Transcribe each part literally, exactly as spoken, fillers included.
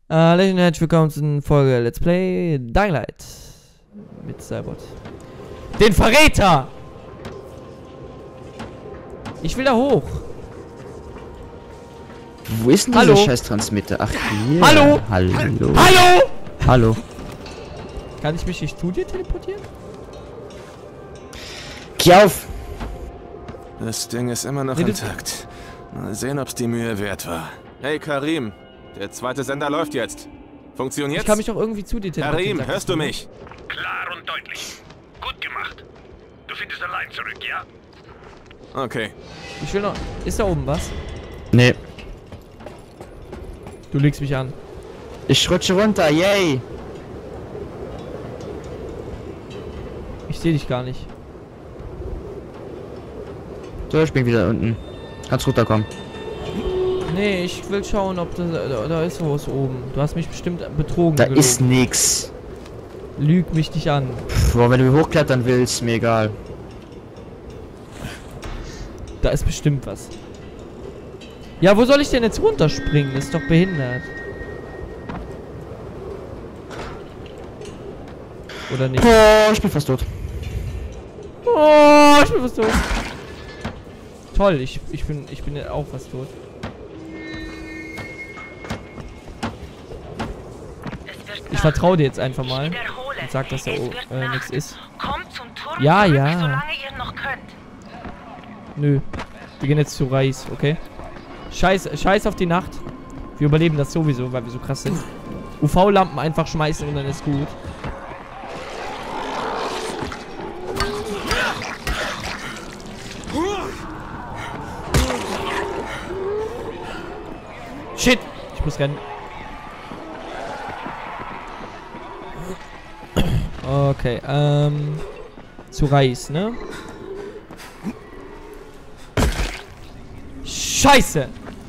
Hallo und herzlich willkommen zu Folge Let's Play Dying Light mit Cybot. Den Verräter! Ich will da hoch. Wo ist denn Hallo? dieser scheiß Transmitter? Ach hier. Hallo? Hallo. Hallo! Hallo. Kann ich mich nicht zu dir teleportieren? Geh auf! Das Ding ist immer noch Nee, das- intakt. Mal sehen, ob's die Mühe wert war. Hey Karim, der zweite Sender läuft jetzt. Funktioniert's? Ich kann mich doch irgendwie zu dir teleportieren. Karim, sag hörst das du mal. mich? Klar und deutlich. Gut gemacht. Du findest allein zurück, ja? Okay. Ich will noch... Ist da oben was? Nee. Du legst mich an. Ich rutsche runter, yay! Ich sehe dich gar nicht. So, ich bin wieder unten. Kannst runterkommen. Nee, ich will schauen, ob das... Da, da ist was oben. Du hast mich bestimmt betrogen. Da gelogen. ist nix. Lüg mich nicht an. Boah, wenn du hochklettern willst, mir egal. Da ist bestimmt was. Ja, wo soll ich denn jetzt runterspringen? Das ist doch behindert. Oder nicht? Boah, ich bin fast tot. Oh, ich bin fast tot. Toll, ich, ich bin ich bin auch fast tot. Ich vertraue dir jetzt einfach mal und sag, dass da äh, nichts ist. Kommt zum Turm Ja, zurück, ja. solange ihr noch könnt. Nö. Wir gehen jetzt zu Reis, okay? Scheiß, scheiß auf die Nacht. Wir überleben das sowieso, weil wir so krass sind. U V-Lampen einfach schmeißen und dann ist gut. Shit! Ich muss rennen. Okay, ähm... zu Reis, ne? Scheiße!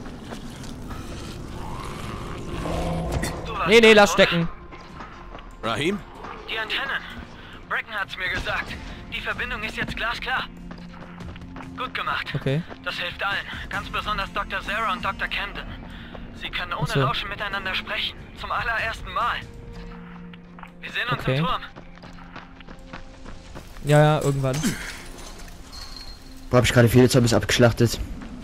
Nee, nee, lass stecken. Rahim? Die Antennen. Bracken hat's mir gesagt. Die Verbindung ist jetzt glasklar. Gut gemacht. Okay. Das hilft allen. Ganz besonders Doktor Zara und Doktor Camden. Sie können ohne Ach so. Rauschen miteinander sprechen. Zum allerersten Mal. Wir sehen uns Okay. im Turm. Ja, ja, irgendwann. Boah, hab ich gerade viele Zombies abgeschlachtet.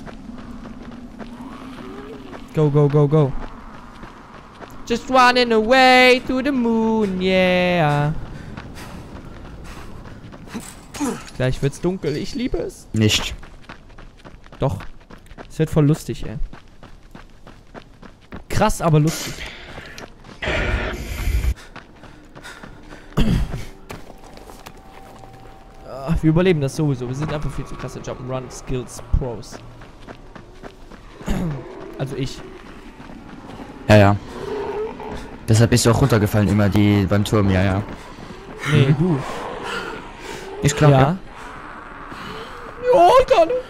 Go, go, go, go. Just running away to the moon, yeah. Gleich wird's dunkel, ich liebe es. Nicht. Doch. Es wird voll lustig, ey. Krass, aber lustig. Ah, wir überleben das sowieso. Wir sind einfach viel zu krasse Jump'n'Run Skills Pros. Also ich. Ja, ja. Deshalb bist du auch runtergefallen immer die beim Turm, ja, ja. Nee, du. Ist klar, Ja. ja. Ja, ich kann nicht.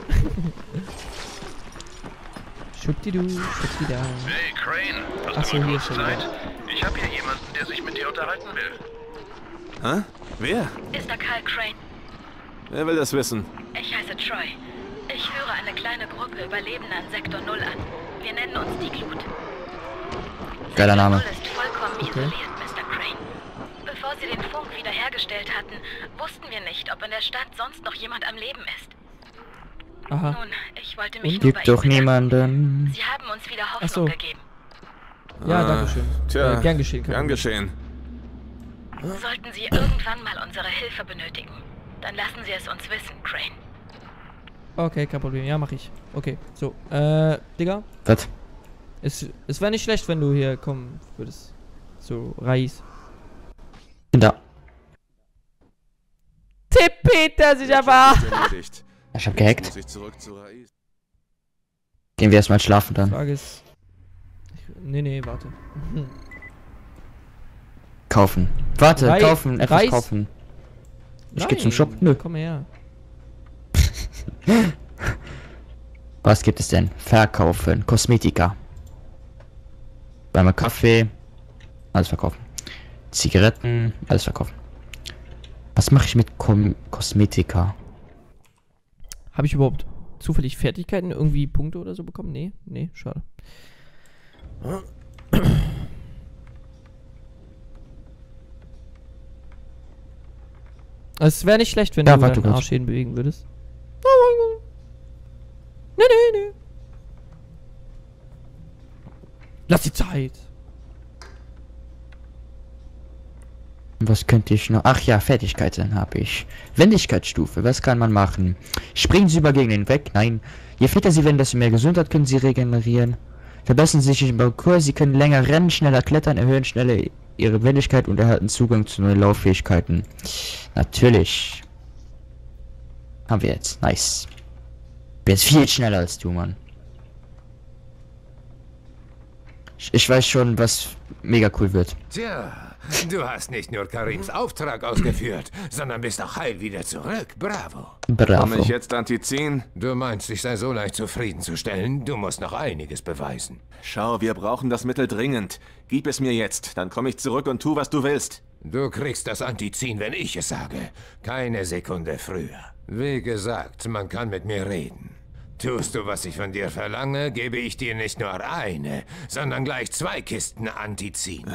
Schubdidu, schubdida. Hey, Crane. Hast Ach so, hier ist schon wieder. Ich habe hier jemanden, der sich mit dir unterhalten will. Hä? Wer? Ist da Kyle Crane? Wer will das wissen? Ich heiße Troy. Ich führe eine kleine Gruppe Überlebender an Sektor null an. Wir nennen uns die Glut. Geiler Name. Sektor null ist vollkommen Okay. isoliert, Mister Crane. Bevor sie den Funk wiederhergestellt hatten, wussten wir nicht, ob in der Stadt sonst noch jemand am Leben ist. Aha. Nun, ich wollte mich Und? nur bei Gibt doch Ihnen bedanken. niemanden. Sie haben uns wieder Ach Hoffnung so. gegeben. Ja, Ah, danke schön. Tja, Äh, gern geschehen, Gern Karin. geschehen. Sollten Sie irgendwann mal unsere Hilfe benötigen, dann lassen Sie es uns wissen, Crane. Okay, kein Problem. Ja, mach ich. Okay, so. Äh, Digga. Was? Es, es wäre nicht schlecht, wenn du hier kommen würdest. So, Reis. Bin da. Tipp Peter sich aber. Ist erledigt. Ich hab Jetzt gehackt. muss ich zurück zu Raiz. Gehen wir erstmal schlafen Die dann. Frage ist. Ich, nee, nee, warte. Hm. Kaufen. Warte, Rei- kaufen, etwas Reis? kaufen. Ich geh zum Shop. Nein, Nö. Komm her. Was gibt es denn? Verkaufen. Kosmetika. Einmal Kaffee. Alles verkaufen. Zigaretten. Alles verkaufen. Was mache ich mit Kom Kosmetika? Habe ich überhaupt zufällig Fertigkeiten, irgendwie Punkte oder so bekommen? Nee, nee, schade. Es wäre nicht schlecht, wenn Ja, du warte deinen kurz. Arsch hin bewegen würdest. Oh mein Gott. Nee, nee, nee. Lass die Zeit. Was könnte ich noch? Ach ja, Fertigkeiten habe ich. Wendigkeitsstufe, was kann man machen? Springen Sie über Gegenden weg? Nein. Je fitter Sie werden, desto mehr Gesundheit können Sie regenerieren. Verbessern Sie sich im Parcours, Sie können länger rennen, schneller klettern, erhöhen schneller Ihre Wendigkeit und erhalten Zugang zu neuen Lauffähigkeiten. Natürlich. Haben wir jetzt. Nice. Bin jetzt viel schneller als du, Mann. Ich, ich weiß schon, was mega cool wird. Tja, du hast nicht nur Karims Auftrag ausgeführt, sondern bist auch heil wieder zurück. Bravo. Kann Bravo. ich jetzt Antizin? Du meinst, ich sei so leicht zufriedenzustellen? Du musst noch einiges beweisen. Schau, wir brauchen das Mittel dringend. Gib es mir jetzt, dann komme ich zurück und tu, was du willst. Du kriegst das Antizin, wenn ich es sage. Keine Sekunde früher. Wie gesagt, man kann mit mir reden. Tust du, was ich von dir verlange, gebe ich dir nicht nur eine, sondern gleich zwei Kisten Antizin.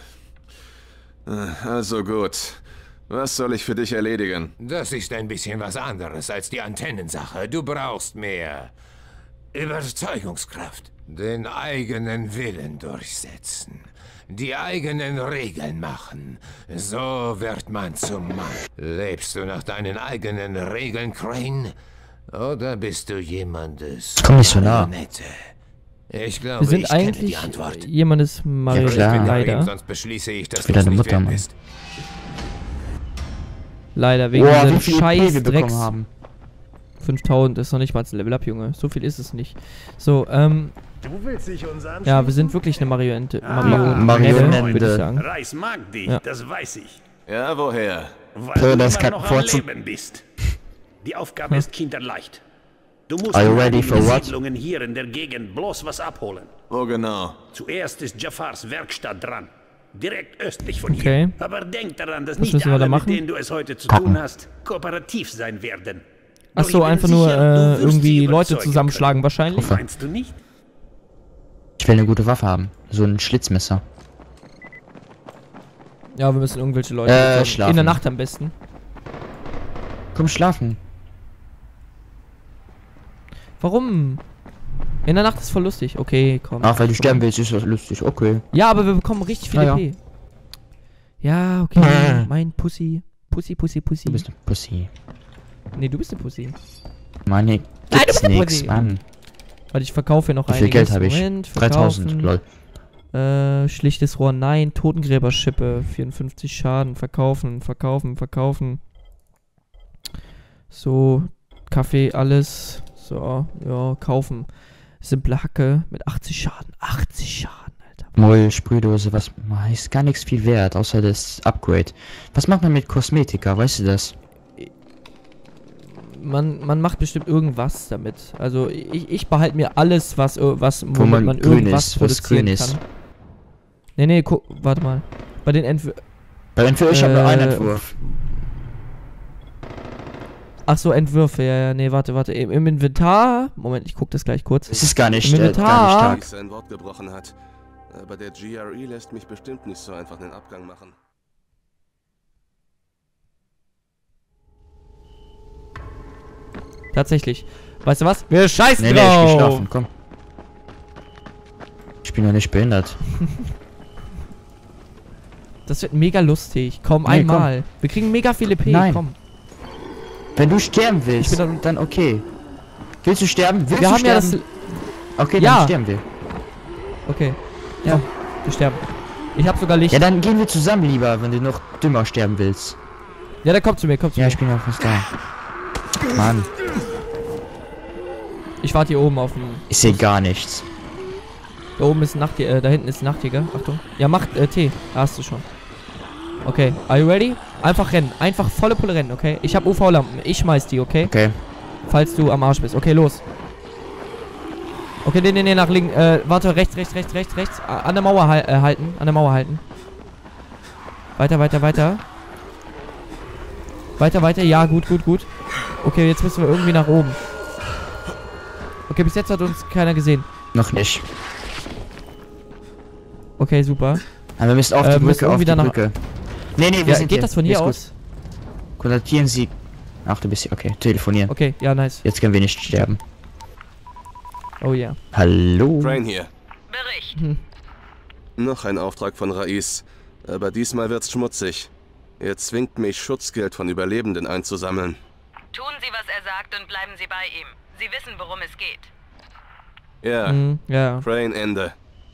Also gut. Was soll ich für dich erledigen? Das ist ein bisschen was anderes als die Antennensache. Du brauchst mehr Überzeugungskraft. Den eigenen Willen durchsetzen. Die eigenen Regeln machen. So wird man zum Mann. Lebst du nach deinen eigenen Regeln, Crane? Oder bist du jemandes Komm nicht so nah. Marionette? Ich glaube, Wir sind ich kenne die eigentlich Antwort. jemandes Marionette, klar. Karim, leider. sonst beschließe ich, dass Wie du es deine nicht Mutter, wert Mann. bist. Leider, wegen Boah, wie diesem viel scheiß E P wir bekommen Drecks. haben. fünftausend ist noch nicht mal ein Level Up, Junge. So viel ist es nicht. So, ähm, Du willst dich uns anschauen? ja, wir sind wirklich eine Marionette, Ah, Marionette, Marionette. würde ich sagen. Reis mag dich, Ja. das weiß ich. Ja, woher? Weil So, du das immer kann noch am vorzu- Leben bist. Die Aufgabe ist kinderleicht. Du musst Are you in ready einigen for what? Siedlungen hier in der Gegend bloß was abholen. Wo genau? Zuerst ist Jafars Werkstatt dran. Direkt östlich von Okay. hier. Aber denk daran, dass Was nicht müssen wir alle, da mit machen? denen du es heute zu Kacken. tun hast, kooperativ sein werden. Ach Doch so, ich bin einfach nur sicher, äh, du wirst irgendwie sie Leute überzeugen zusammenschlagen wahrscheinlich. können. Meinst du nicht? Ich will eine gute Waffe haben. So ein Schlitzmesser. Ja, wir müssen irgendwelche Leute Äh, überzeugen. schlafen. In der Nacht am besten. Komm schlafen. Warum? In der Nacht ist voll lustig. Okay, komm. Ach, weil du sterben willst, ist das lustig. Okay. Ja, aber wir bekommen richtig viel Ja, E P. Ja, okay. Äh. Mein Pussy. Pussy, Pussy, Pussy. Du bist eine Pussy. Nee, du bist eine Pussy. Mann, hier Nein, du gibt's bist eine nix, Pussy. Mann. Warte, ich verkaufe hier noch Wie viel einiges. Geld habe ich? Moment, dreitausend, verkaufen. lol. Äh, schlichtes Rohr, nein. Totengräberschippe, vierundfünfzig Schaden. Verkaufen, verkaufen, verkaufen. So, Kaffee, alles. So, ja, kaufen. Simple Hacke mit achtzig Schaden. achtzig Schaden, Alter. Moll, Sprühdose, was ist gar nichts viel wert, außer das Upgrade. Was macht man mit Kosmetika, weißt du das? Man, man macht bestimmt irgendwas damit. Also ich, ich behalte mir alles, was, äh, was womit man man grün irgendwas ist, was produzieren grün ist. kann. Nee, nee, guck, warte mal. Bei den Entwür... Bei Entwurf, ich habe nur einen Äh, Entwurf. Ach so, Entwürfe, ja, ja, nee, warte, warte. Im, im Inventar... Moment, ich guck das gleich kurz. Es ist gar nicht, Im äh, gar Inventar. nicht Wie stark. sein Wort gebrochen hat. Aber der G R E lässt mich bestimmt nicht so einfach einen Abgang machen. Tatsächlich. Weißt du was? Wir scheißen Nee, nee, ich geh drauf! schlafen, komm. Ich bin doch nicht behindert. Das wird mega lustig. Komm, Nee, einmal. Wir kriegen mega viele P. Nein. Komm. Wenn du sterben willst, Ich bin dann- dann okay. Willst du sterben? Willst Wir du haben ja sterben? das... Okay, Ja. dann sterben wir. Okay. Ja. Komm, wir sterben. Ich hab sogar Licht. Ja, Ja, dann gehen wir zusammen lieber, wenn du noch dümmer sterben willst. dann komm zu mir, komm zu Ja, mir. ich bin ja fast da. Mann, Ich warte hier oben auf dem... ich sehe gar nichts. Da oben ist ein Nachtjäger, äh, da hinten ist ein Nachtjäger. Achtung. Ja, mach äh, T. Da hast du schon. Okay, are you ready? Einfach rennen. Einfach volle Pulle rennen, okay? Ich hab U V-Lampen. Ich schmeiß die, okay? Okay. Falls du am Arsch bist. Okay, los. Okay, nee, nee, nee, nach links. Äh, warte, rechts, rechts, rechts, rechts, rechts. A- An der Mauer hal äh, halten. An der Mauer halten. Weiter, weiter, weiter. Weiter, weiter. Ja, gut, gut, gut. Okay, jetzt müssen wir irgendwie nach oben. Okay, bis jetzt hat uns keiner gesehen. Noch nicht. Okay, super. Aber wir müssen auf Äh, die müssen Brücke, auf irgendwie die danach- Brücke. Nee, nee, wir Ja, sind geht hier. das von Hier hier ist aus? Gut. Kontaktieren Sie... Ach, du bist hier. Okay, telefonieren. Okay, ja, nice. Jetzt können wir nicht sterben. Oh ja. Yeah. Hallo? Crane hier. Bericht. Hm. Noch ein Auftrag von Rais. Aber diesmal wird's schmutzig. Er zwingt mich, Schutzgeld von Überlebenden einzusammeln. Tun Sie, was er sagt und bleiben Sie bei ihm. Sie wissen, worum es geht. Ja, Hm, ja. Crane Ende.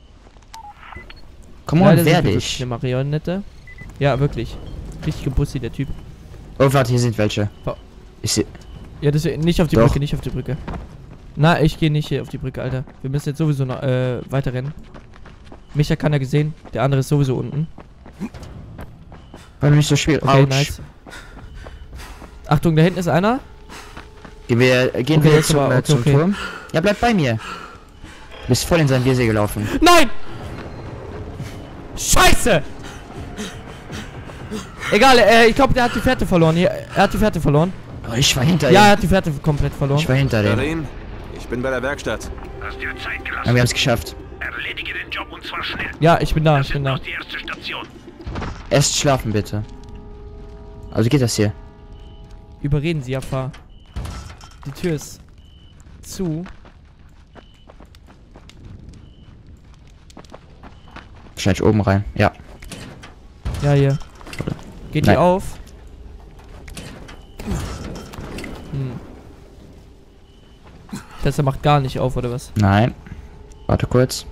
Komm Ja, on, der ist werde wirklich ich. eine Marionette. Ja, wirklich. Richtige Bussi, der Typ. Oh, warte, hier sind welche. Oh. Ich seh... Ja, das nicht auf die Doch. Brücke, nicht auf die Brücke. Na, ich gehe nicht hier auf die Brücke, Alter. Wir müssen jetzt sowieso noch äh, weiter rennen. Micha kann er gesehen, der andere ist sowieso unten. War nicht so schwer. Okay, Autsch. nice. Achtung, da hinten ist einer. Gehen wir, äh, gehen Okay, wir jetzt zum, aber- äh, okay, zum okay. Turm. Ja, bleib bei mir. Du bist voll in sein Biersee gelaufen. Nein! Scheiße! Egal, äh, ich glaube, der hat die Fährte verloren. Hier, er hat die Fährte verloren. Oh, ich war hinter Ja, er ihm. hat die Fährte komplett verloren. Ich war hinter dem. Karim, ich bin bei der Werkstatt. Hast dir Zeit Aber gelassen. wir haben es geschafft. Erledige den Job und zwar schnell. Ja, ich bin da, Das ich ist bin da. noch die erste Station. Erst schlafen, bitte. Also geht das hier. Überreden Sie, Jafar. Die Tür ist zu. Wahrscheinlich oben rein. Ja. Ja, hier. Geht Nein. die auf? Hm. Das heißt, er macht gar nicht auf, oder was? Nein. Warte kurz.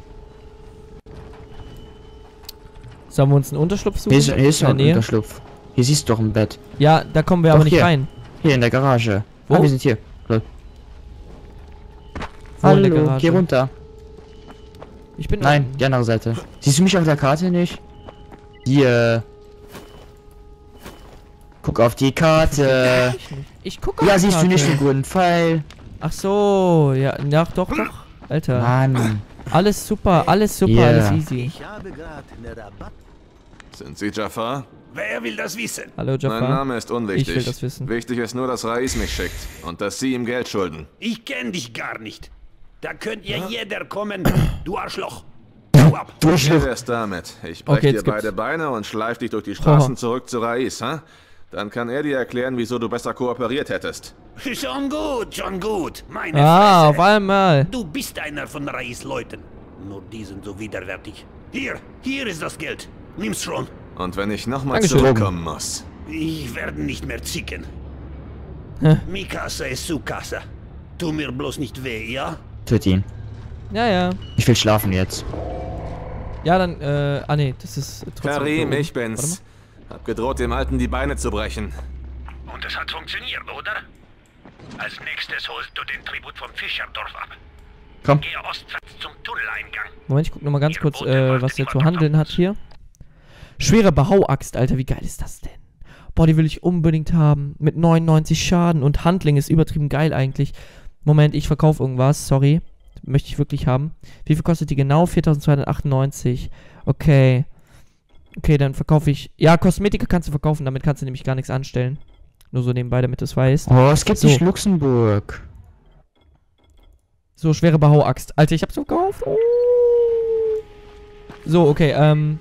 Sollen wir uns einen Unterschlupf suchen? Hier ist, hier ist In noch der ein Nähe? Unterschlupf. Hier siehst du doch ein Bett. Ja, da kommen wir Doch, aber nicht hier. rein. Hier in der Garage. Wo? Ah, wir sind hier. Hallo. Wo in der Hallo, Garage? geh runter. Ich bin Nein, unten. die andere Seite. Siehst du mich auf der Karte nicht? Hier. Guck auf die Karte. Ich, nicht. ich gucke Ja, siehst du nicht den guten Pfeil? Ach so, ja, ja, doch, doch. Alter. Mann. Alles super, alles super, Yeah. alles easy. Ich habe gerade eine Rabatt. Sind Sie Jafar? Wer will das wissen? Hallo, Mein Jafar. Name ist unwichtig. Ich will das wissen. Wichtig ist nur, dass Rais mich schickt und dass Sie ihm Geld schulden. Ich kenn dich gar nicht. Da könnt ihr jeder kommen, du Arschloch. Hau ab. Wie wär's damit? Ich brech Okay, dir jetzt gibt's- beide Beine und schleif dich durch die Straßen Oh. zurück zu Rais, ha? Dann kann er dir erklären, wieso du besser kooperiert hättest. Schon gut, schon gut. Meine Ah, auf Fresse. einmal. Du bist einer von Rais Leuten. Nur die sind so widerwärtig. Hier, hier ist das Geld. Nimm's schon. Und wenn ich nochmal Dankeschön. zurückkommen muss. Ich werde nicht mehr zicken. Hä? Mi casa es su casa. Tu mir bloß nicht weh, ja? Töt ihn. Ja, ja. Ich will schlafen jetzt. Ja, dann, äh, ah nee, das ist trotzdem... Karim, da ich oben. Warte bin's. Hab gedroht, dem Alten die Beine zu brechen. Und es hat funktioniert, oder? Als nächstes holst du den Tribut vom Fischerdorf ab. Komm. Gehe ostwärts zum Tunneleingang. mal. Moment, ich guck noch mal ganz kurz, äh, was der zu handeln hat hier. Schwere Behauaxt, Alter, wie geil ist das denn? Boah, die will ich unbedingt haben. Mit neunundneunzig Schaden und Handling ist übertrieben geil eigentlich. Moment, ich verkaufe irgendwas, sorry. Möchte ich wirklich haben. Wie viel kostet die genau? viertausendzweihundertachtundneunzig. Okay. Okay, dann verkaufe ich... Ja, Kosmetika kannst du verkaufen, damit kannst du nämlich gar nichts anstellen. Nur so nebenbei, damit du es weißt. Oh, es gibt So. nicht Luxemburg. So, schwere Behauaxt. Alter, ich hab's so gekauft. Oh. So, okay, ähm...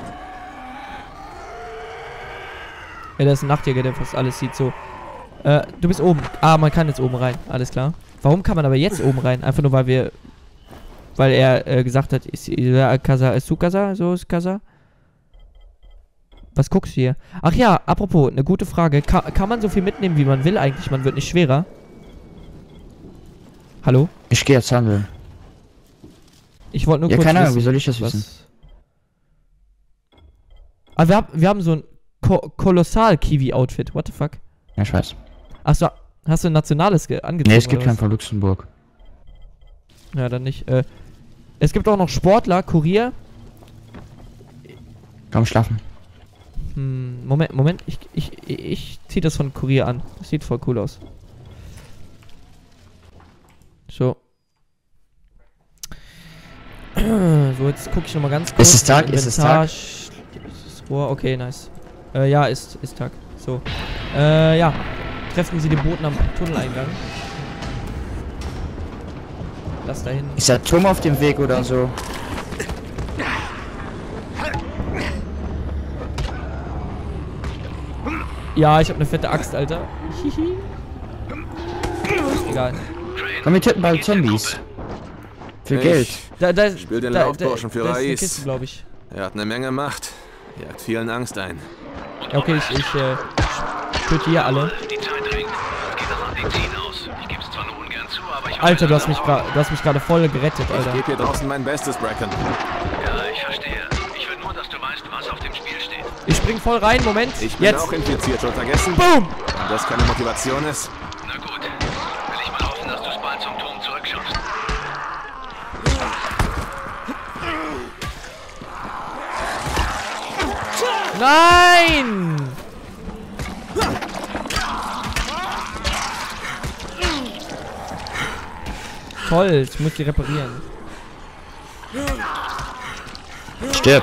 Ja, da ist ein Nachtjäger, der fast alles sieht, so. Äh, du bist oben. Ah, man kann jetzt oben rein. Alles klar. Warum kann man aber jetzt oben rein? Einfach nur, weil wir... Weil er äh, gesagt hat, ist ja, Casa, ist du Casa? So ist Casa? Was guckst du hier? Ach ja, apropos, eine gute Frage. Ka kann man so viel mitnehmen, wie man will eigentlich? Man wird nicht schwerer. Hallo? Ich gehe jetzt handeln. Ich wollte nur Ja, kurz keine Ahnung, wissen, wie soll ich das was... wissen? Ah, wir, hab, wir haben so ein Ko kolossal Kiwi-Outfit. What the fuck? Ja, ich weiß. Achso, hast du ein nationales ge- angezogen? Nee, es gibt oder keinen was? von Luxemburg. Ja, dann nicht. Äh, es gibt auch noch Sportler, Kurier. Komm, schlafen. Hm, Moment, Moment. Ich, ich, ich, ich zieh das von Kurier an. Das sieht voll cool aus. So. So, jetzt gucke ich nochmal ganz kurz. Ist es Tag? Ist es Inventar, Tag? Sch- ist es Rohr? Okay, nice. Äh, ja, ist, ist Tag. So. Äh, ja. Treffen Sie den Boten am Tunneleingang. Lass da hin. Ist der Turm auf dem Weg oder so? Ja, ich habe eine fette Axt, Alter. Hihi. Egal. Komm, wir töten bald Zombies. Für Ich Geld. Da, da, spiel den da, Laufburschen für da ist eine Rais. Kiste, glaube ich. Er hat eine Menge Macht. Jagt vielen Angst ein. Ja, okay, ich, ich äh, töte hier alle. Die Zeit drängt. Es geht das an den Ziehen aus. Ich gebe es zwar nur ungern zu, aber ich... Alter, du hast mich gerade, du hast mich gerade voll gerettet, Ich Alter. gebe hier draußen mein Bestes, Bracken. Ja, ich verstehe. Ich will nur, dass du weißt, was auf dem Spiel steht. Ich spring voll rein, Moment. Ich bin Jetzt. auch infiziert, schon vergessen? Boom! Wenn das keine Motivation ist. Na gut. Will ich mal hoffen, dass du es bald zum Turm zurückschaffst. Nein! Toll, ich muss die reparieren. Stirb.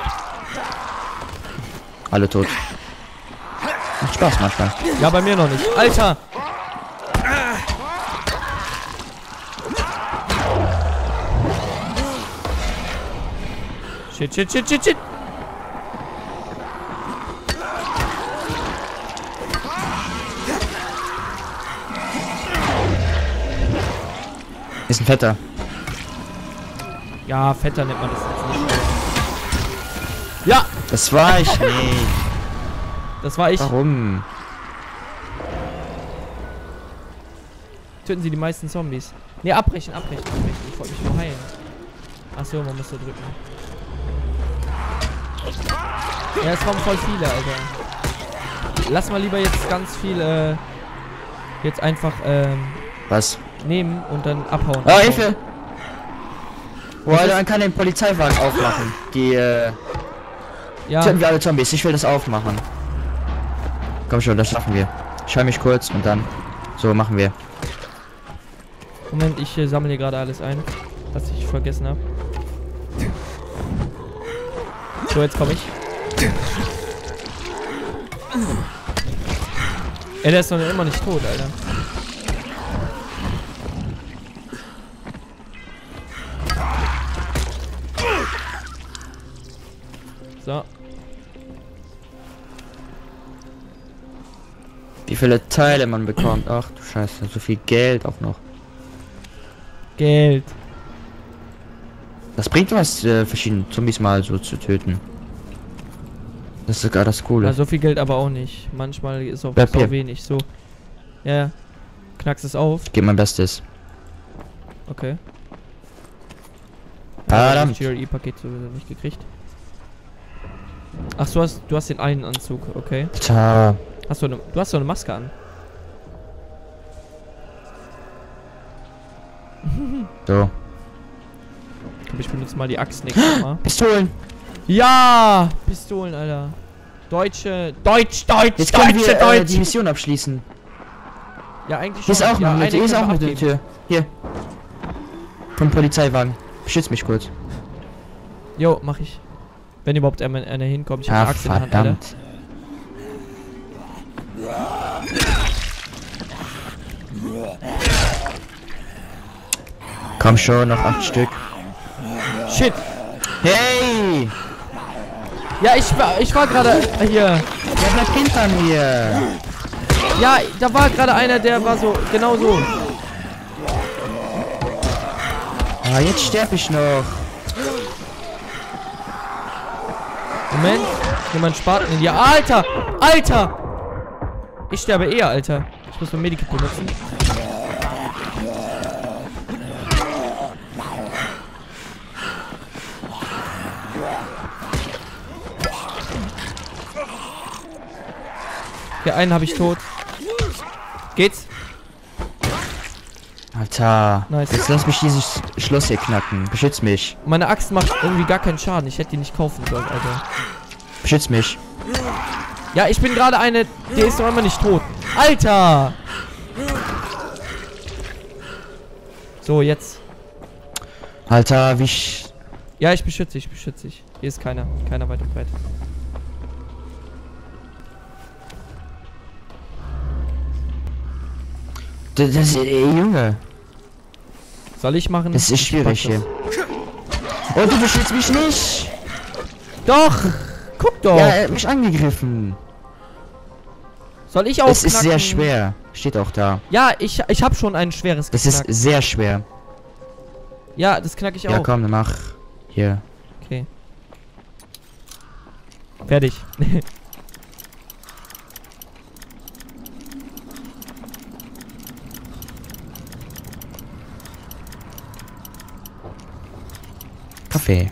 Alle tot. Macht Spaß manchmal. Ja, bei mir noch nicht. Alter! Shit, shit, shit, shit, shit! Ist ein Fetter. Ja, fetter nennt man das jetzt nicht. Ja, Das war ich nicht. das war ich. Warum? Töten sie die meisten Zombies. Ne, abbrechen, abbrechen, abbrechen. Ich wollte mich nur heilen. Achso, man muss da drücken. Ja, es kommen voll viele, Alter. Lass mal lieber jetzt ganz viel, äh, jetzt einfach, ähm, Was? nehmen und dann abhauen. Oh, Hilfe! Oh, Alter, man kann den Polizeiwagen aufmachen. Die, äh, Ja, töten wir alle Zombies. Ich will das aufmachen. Komm schon, das schaffen wir. Ich heil mich kurz und dann. So, machen wir. Moment, ich äh, sammle hier gerade alles ein, was ich vergessen habe. So, jetzt komme ich. Ey, der ist doch immer nicht tot, Alter. So. Wie viele Teile man bekommt. Ach du Scheiße, so viel Geld auch noch. Geld. Das bringt was, äh, verschiedene Zombies mal so zu töten. Das ist sogar das Coole. Ja, so viel Geld aber auch nicht. Manchmal ist auch Bleib so hier. wenig. So. Ja, ja. Knackst es auf. Gib mein Bestes. Okay. Verdammt. Das G R E-Paket sowieso nicht gekriegt. Ach, du hast, du hast den einen Anzug, okay. Tja. Hast du eine, du hast so eine Maske an. So. Komm, ich benutze mal die Axt nächstes Mal. Pistolen. Ja! Pistolen, Alter. Deutsche. Deutsch, Deutsch, Jetzt können Deutsche, wir äh, Deutsch! die Mission abschließen. Ja, eigentlich Hier ist auch ja, noch eine eine Tür. Hier ist können auch wir noch eine abgeben. Tür. Hier. Vom Polizeiwagen. Beschütz mich kurz. Jo, mach ich. Wenn überhaupt einer einer hinkommt. Ich hab Ah, eine Axt in der Hand, Alter. verdammt. Komm schon, noch acht Stück. Shit! Hey! Ja, ich war, ich war gerade hier. Der bleibt hinter mir. Ja, da war gerade einer, der war so, genau so. Ah, jetzt sterbe ich noch. Moment. Jemand Spaten in die. Alter! Alter! Ich sterbe eher, Alter. Ich muss mein Medikit benutzen. Okay, einen habe ich tot. Geht's? Alter. Nice. Jetzt lass mich dieses Schloss hier knacken. Beschütz mich. Meine Axt macht irgendwie gar keinen Schaden. Ich hätte die nicht kaufen sollen, Alter. Beschütz mich. Ja, ich bin gerade eine... Der ist doch immer nicht tot. Alter! So, jetzt. Alter, wie ich... Ja, ich beschütze dich, ich beschütze dich. Hier ist keiner. Keiner weit und breit. Das, das ey, Junge. Soll ich machen? Das ist Ich schwierig pack das. hier. Oh, du beschützt mich nicht. Doch! Guck doch! Ja, er hat mich angegriffen. Soll ich auch Es ist sehr schwer. Steht auch da. Ja, ich, ich habe schon ein schweres Das ist sehr schwer. Ja, das knack ich auch. Ja, komm, dann mach. Hier. Okay. Fertig. Kaffee.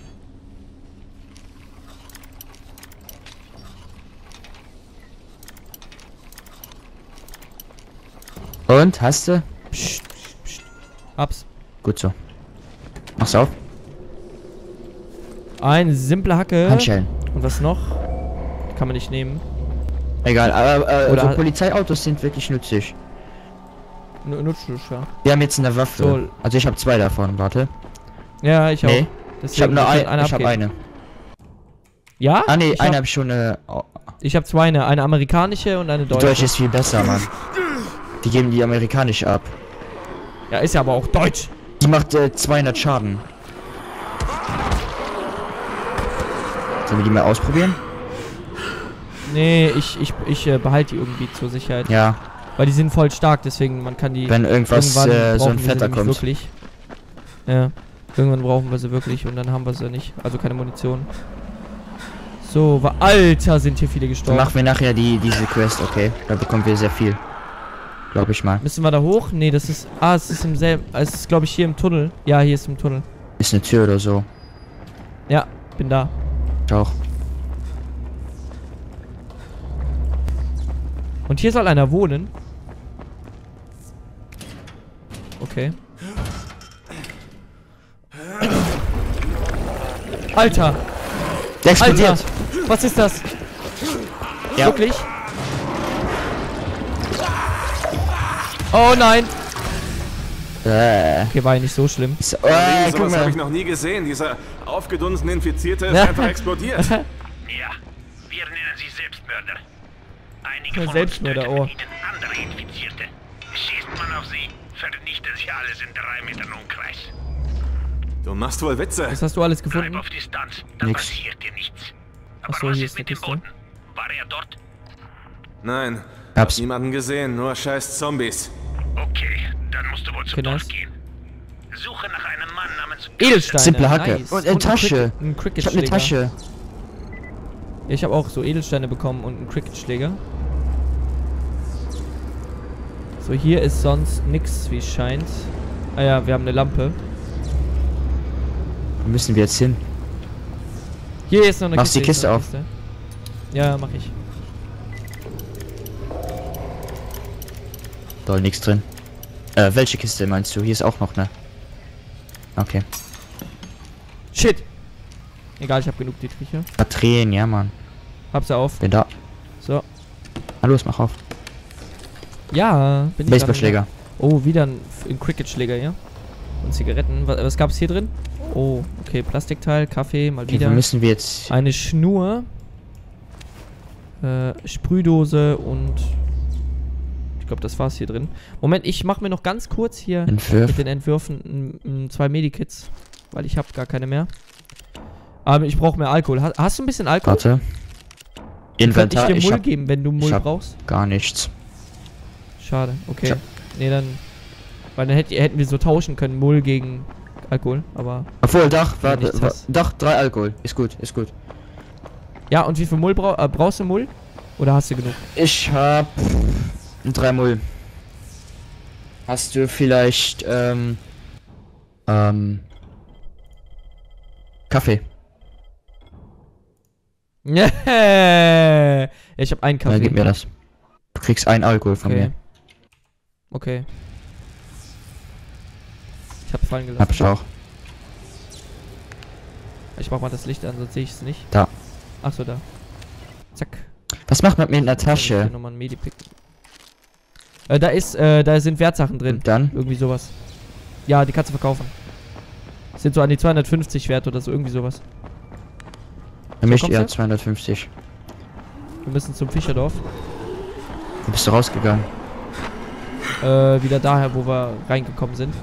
Und, hast du? Psst, psst. Hab's. Gut so. Mach's auf. Eine simple Hacke. Handschellen. Und was noch? Kann man nicht nehmen. Egal, aber äh, Oder also halt- Polizeiautos sind wirklich nützlich. N Nutzlos, ja. Wir haben jetzt eine Waffe. So. Also ich habe zwei davon, warte. Ja, ich auch. Nee, Deswegen ich habe nur wir können ein, ich habe abgeben. eine. Ja? Ah nee, ich eine hab, habe ich schon äh, oh, ich habe zwei, eine, eine amerikanische und eine die deutsche. deutsche ist viel besser, Mann. Die geben die amerikanische ab. Ja, ist ja aber auch deutsch. Die macht äh, zweihundert Schaden. Sollen wir die mal ausprobieren? Nee, ich, ich, ich äh, behalte die irgendwie zur Sicherheit. Ja, Weil die sind voll stark, deswegen man kann die... wenn irgendwas irgendwann äh, so brauchen ein wir sie Fetter nämlich kommt. Wirklich. Ja, irgendwann brauchen wir sie wirklich und dann haben wir sie nicht. Also keine Munition. So, wa- Alter, sind hier viele Dann gestorben. machen wir nachher die diese Quest, okay? Da bekommen wir sehr viel. Glaube ich mal. Müssen wir da hoch? Nee, das ist... Ah, es ist im selben... Es ist, glaube ich, hier im Tunnel. Ja, hier ist im Tunnel. Ist eine Tür oder so. Ja, bin da. Ich auch. Und hier soll einer wohnen. Okay. Alter! Der explodiert! Alter! Was ist das? Ja. Wirklich? Oh nein! Äh. Okay, war ja nicht so schlimm. So, äh, guck Sowas habe mal. ich noch nie gesehen. Dieser aufgedunsene Infizierte ist Ja. einfach explodiert. Ja, wir nennen sie Selbstmörder. Einige von uns Selbstmörder, töteten oh. ihnen andere Infizierte. Schießt man auf sie, vernichtet sie alles in drei Metern Umkreis. Du machst wohl Witze. Was hast du alles Bleib gefunden? auf Distanz, dann Nix. passiert dir nichts. Aber Ach so, was hier ist ist mit eine dem Kiste. Boten? War er dort? Nein, Hab's. niemanden gesehen, nur scheiß Zombies. Okay, dann musst du wohl zum Okay, nice. Dorf gehen. Suche nach einem Mann namens... Edelsteine. Simple Hacke. Nice. Und eine Tasche. Ein Cricket, Ich habe eine Cricket-Schläger. Tasche. Ja, ich habe auch so Edelsteine bekommen und einen Cricket-Schläger. So, hier ist sonst nix, wie es scheint. Ah ja, wir haben eine Lampe. Wo müssen wir jetzt hin? Hier ist noch eine Machst die Kiste. Kiste ist noch eine Kiste. Ja, mach ich. Da ist nichts drin. Äh, welche Kiste meinst du? Hier ist auch noch eine. Okay. Shit! Egal, ich habe genug Dietriche. Batterien, ja, Mann. Hab sie auf. Bin da. So. Hallo, mach auf. Ja, bin ich Baseballschläger. gerade da. Oh, wieder ein, ein Cricket-Schläger, ja. Und Zigaretten. Was, was gab's hier drin? Oh, okay, Plastikteil, Kaffee, mal Okay, wieder. wo müssen wir jetzt? Eine Schnur. Äh, Sprühdose und... Ich glaube, das war's hier drin. Moment, ich mache mir noch ganz kurz hier Entwürf. mit den Entwürfen m, m, zwei Medikits. Weil ich habe gar keine mehr. Aber ich brauche mehr Alkohol. Ha hast du ein bisschen Alkohol? Warte. Könnte ich Inventar. dir Ich Mull hab geben, wenn du Mull hab- brauchst? gar nichts. Schade, okay. Tja. Nee, dann... Weil dann hätt, hätten wir so tauschen können, Mull gegen Alkohol, aber... Obwohl, Dach, Wenn du warte, nichts wa hast. Dach, drei Alkohol. Ist gut, ist gut. Ja, und wie viel Mull brau äh, brauchst du Mull? Oder hast du genug? Ich hab drei Mull. Hast du vielleicht, ähm, ähm, Kaffee? Yeah. Ich habe einen Kaffee. Ja, gib mir das. Du kriegst ein Alkohol von Okay. mir. Okay. Ich hab fallen gelassen. Hab ich auch. Ich mach mal das Licht an, sonst sehe ich es nicht. Da. Ach so, da. Zack. Was macht man mit einer Dann hab ich hier Tasche? nochmal ein Medipick. Äh, da ist, äh, da sind Wertsachen drin. Und dann? Irgendwie sowas. Ja, die kannst du verkaufen. Sind so an die zweihundertfünfzig wert oder so, irgendwie sowas. Für mich kommst eher du? zweihundertfünfzig. Wir müssen zum Fischerdorf. Wo bist du rausgegangen? Äh, wieder daher, wo wir reingekommen sind.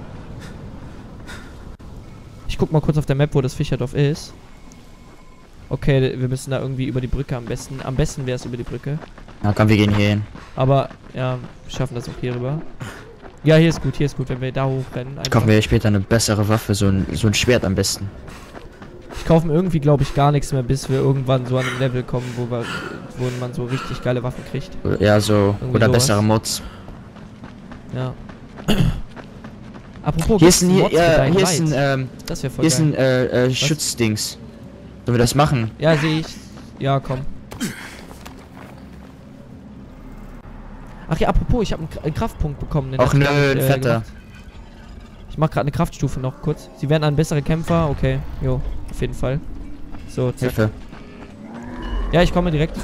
Ich guck mal kurz auf der Map, wo das Fischerdorf ist. Okay, wir müssen da irgendwie über die Brücke am besten. Am besten wäre es über die Brücke. Na komm, wir gehen hier hin. Aber, ja, wir schaffen das auch hier rüber. Ja, hier ist gut, hier ist gut, wenn wir da hochrennen. Einfach. Kaufen wir später eine bessere Waffe, so ein, so ein Schwert am besten. Ich kaufe mir irgendwie, glaube ich, gar nichts mehr, bis wir irgendwann so an ein Level kommen, wo, wir, wo man so richtig geile Waffen kriegt. Ja, so. Irgendwie oder sowas. bessere Mods. Ja. Apropos, Hier ist ein, Mods für äh, Dying hier ist ein, Light? ähm, Das wäre voll hier ist geil. ein, äh, äh, Schutzdings. Sollen wir das machen? Ja, sehe ich. Ja, komm. Ach ja, apropos, ich habe einen, K einen Kraftpunkt bekommen. Den Auch hab ich nö, gar nicht, ein äh, fetter. gemacht. Ich mache gerade eine Kraftstufe noch kurz. Sie werden ein bessere Kämpfer. Okay, jo, auf jeden Fall. So, zack. Hilfe. Ja, ich komme direkt.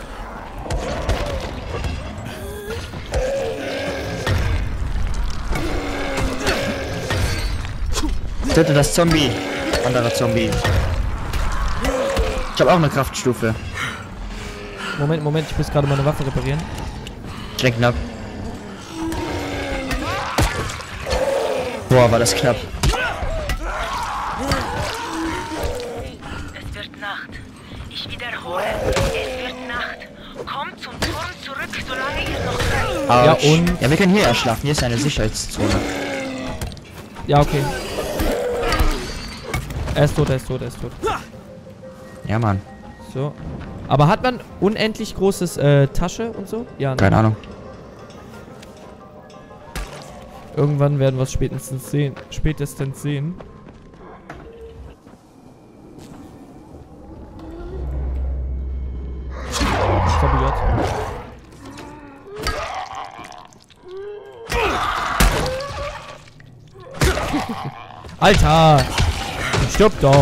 Töte das Zombie. Anderer Zombie. Ich habe auch eine Kraftstufe. Moment, Moment, ich muss gerade meine Waffe reparieren. Schnell knapp. Boah, war das knapp. Es wird Nacht. Ich wiederhole, es wird Nacht. Kommt zum Turm zurück, solange ihr noch seid. Ja, Autsch. und? Ja, wir können hier ja schlafen. Hier ist eine Sicherheitszone. Ja, okay. Er ist tot, er ist tot, er ist tot. Ja, Mann. So. Aber hat man unendlich großes äh, Tasche und so? Ja, ne? Keine Ahnung. Irgendwann werden wir es spätestens sehen. Spätestens sehen. Stabiert. Alter! Stirb doch!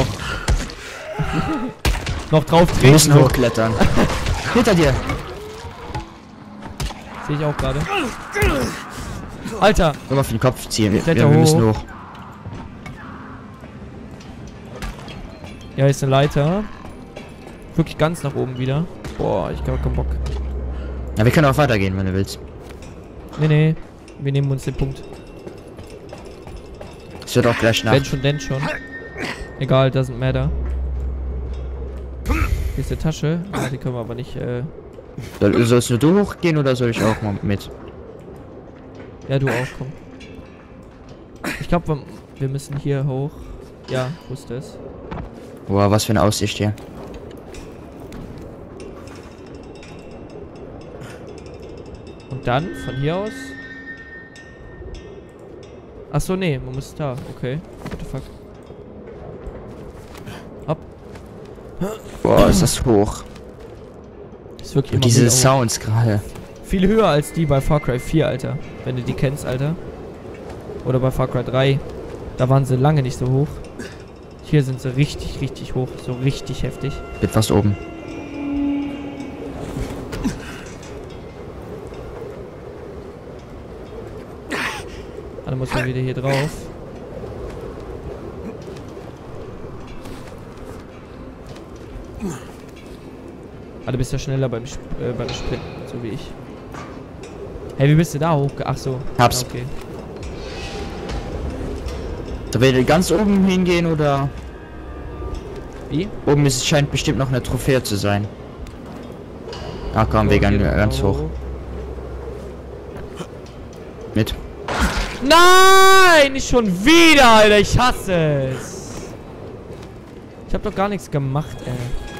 Noch drauf treten. Wir müssen so. hochklettern. Hinter dir. Sehe ich auch gerade. Alter! Immer auf den Kopf ziehen. Wir, Kletter wir, wir müssen hoch. hoch. Ja, hier ist eine Leiter. Wirklich ganz nach oben wieder. Boah, ich hab keinen Bock. Ja, wir können auch weitergehen, wenn du willst. Nee, nee. Wir nehmen uns den Punkt. Es wird auch gleich Wenn Nacht. schon, denn schon. Egal, doesn't matter. Hier ist eine Tasche. Ah, die können wir aber nicht, äh... Soll, sollst nur du hochgehen oder soll ich auch mal mit? Ja, du auch, komm. Ich glaube, wir, wir müssen hier hoch. Ja, wusste es. Boah, was für eine Aussicht hier. Und dann, von hier aus... Achso, nee, man muss da. Okay. What the fuck. Hopp. Boah, ist das hoch. Ist wirklich Und immer diese wieder hoch. Sounds gerade. Viel höher als die bei Far Cry vier, Alter. Wenn du die kennst, Alter. Oder bei Far Cry drei. Da waren sie lange nicht so hoch. Hier sind sie richtig, richtig hoch. So richtig heftig. Wird fast oben. Ah, dann muss man wieder hier drauf. Ah, du bist ja schneller beim, Sp äh, beim Sprinten, so wie ich. Hey, wie bist du da hoch? Ach so. Hab's. Okay. Da will ganz oben hingehen oder... Wie? Oben ist, scheint bestimmt noch eine Trophäe zu sein. Ah komm, wir gehen ganz hoch. Mit. Nein! Nicht schon wieder, Alter. Ich hasse es. Ich hab doch gar nichts gemacht, ey.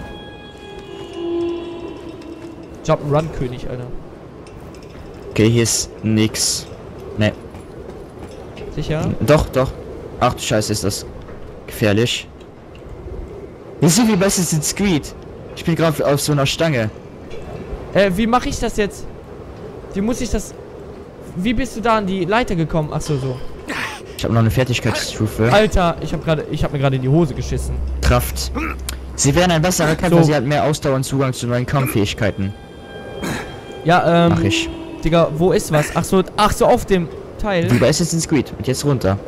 Jump'n'Run-König, Alter. Okay, hier ist nix. Ne. Sicher? Doch, doch. Ach du Scheiße, ist das gefährlich. Wir sind wie bei Assassin's Creed. Ich bin gerade auf so einer Stange. Äh, wie mache ich das jetzt? Wie muss ich das... Wie bist du da an die Leiter gekommen? Ach so, so. Ich habe noch eine Fertigkeitsstufe. Alter, ich habe gerade, ich habe mir gerade in die Hose geschissen. Kraft. Sie werden ein besserer Kämpfer, So. sie hat mehr Ausdauer und Zugang zu neuen Kampffähigkeiten. Ja, ähm... Mach ich. Digga, wo ist was? Ach so, ach so, auf dem Teil. Wie bei Assassin's Creed. Und jetzt runter.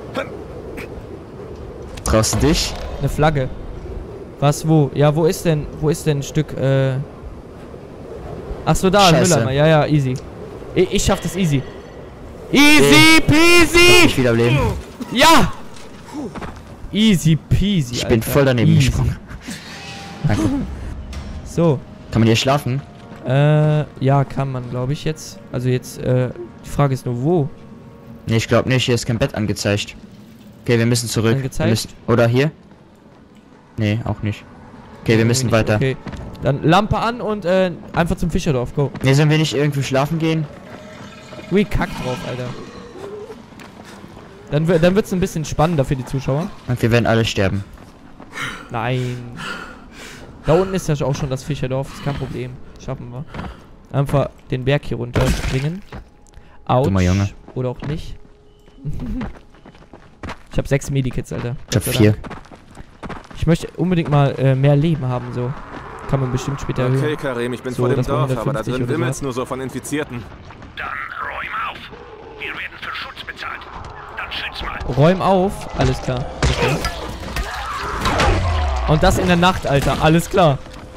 Traust du dich? Eine Flagge. Was, wo? Ja, wo ist denn, wo ist denn ein Stück, äh... Ach so, da, ein Scheiße. Mülleimer. Ja, ja, easy. Ich, ich schaff das easy. Easy peasy! Ich wiederleben. Ja! Easy peasy, Ich bin Alter. voll daneben Easy. gesprungen. Danke. So. Kann man hier schlafen? Äh, ja, kann man, glaube ich, jetzt. Also jetzt, äh, die Frage ist nur, wo? Nee, ich glaube nicht. Hier ist kein Bett angezeigt. Okay, wir müssen zurück. Angezeigt? Wir müssen, oder hier? Nee, auch nicht. Okay, wir müssen nicht. weiter. Okay. Dann Lampe an und äh, einfach zum Fischerdorf, go. Nee, sollen wir nicht irgendwie schlafen gehen? Ui, kack drauf, Alter. Dann, wi- dann wird's ein bisschen spannender für die Zuschauer. Und wir werden alle sterben. Nein. Da unten ist ja auch schon das Fischerdorf, ist kein Problem. Schaffen wir. Einfach den Berg hier runter springen. Autsch. Dummer Junge. Oder auch nicht. Ich habe sechs Medikits, Alter. Ich hab Gott sei vier. Dank. Ich möchte unbedingt mal äh, mehr Leben haben, so. Kann man bestimmt später erhöhen. Okay, Karim, ich bin So, vor dem das war Dorf, aber da hundertfünfzig drin oder so. wimmelt's nur so von Infizierten. Dann räum auf. Wir werden für Schutz bezahlt. Dann schütz mal. Räum auf. Alles klar. Okay. Und das in der Nacht, Alter. Alles klar.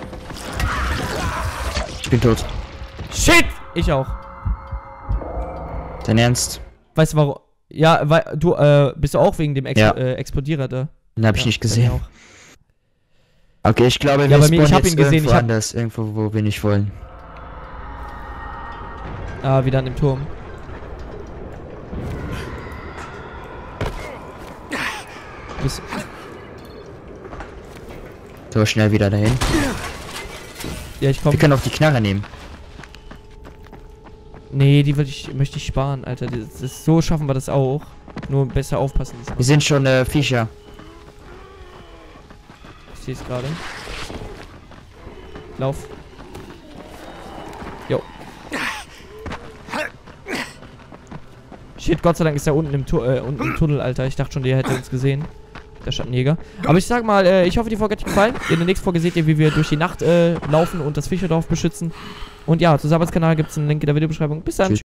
Ich bin tot. Shit! Ich auch. Dein Ernst? Weißt du warum? Ja, weil du, äh, bist du auch wegen dem Ex Ja. äh, Explodierer da? Den hab ich Ja, nicht bei mir gesehen. auch. Okay, ich glaube, Ja, wir bei mir- ich spawnen hab jetzt ihn gesehen, irgendwo ich hab- anders. Irgendwo, wo wir nicht wollen. Ah, wieder an dem Turm. Bis, So, schnell wieder dahin. ja, ich komm. Wir können auch die Knarre nehmen. Nee, die würd ich, möchte ich sparen, Alter. Das ist, so schaffen wir das auch. Nur besser aufpassen diesmal. Wir sind schon äh, Viecher. Ich sehe es gerade. Lauf. Jo. Shit, Gott sei Dank ist er unten im, Tu äh, unten im Tunnel, Alter. Ich dachte schon, der hätte uns gesehen. Der Schattenjäger. Aber ich sag mal, äh, ich hoffe, die Folge hat euch gefallen. In der nächsten Folge seht ihr, wie wir durch die Nacht äh, laufen und das Fischerdorf beschützen. Und ja, zu Sabats Kanal gibt es einen Link in der Videobeschreibung. Bis dann. Tschüss.